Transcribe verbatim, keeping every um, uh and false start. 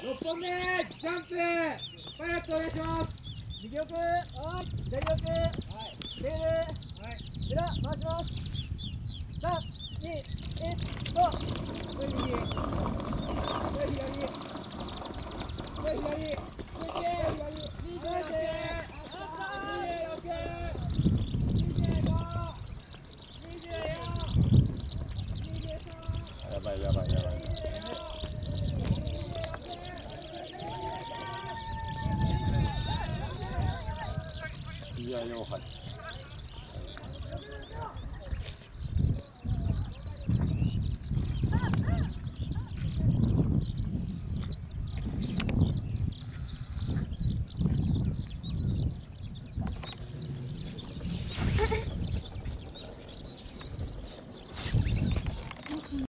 ろっぽんめジャンプパイロットお願いします。 右奥、はい、左奥、はい、テール、はい、裏回します。さん、に、いち、ゴー。右。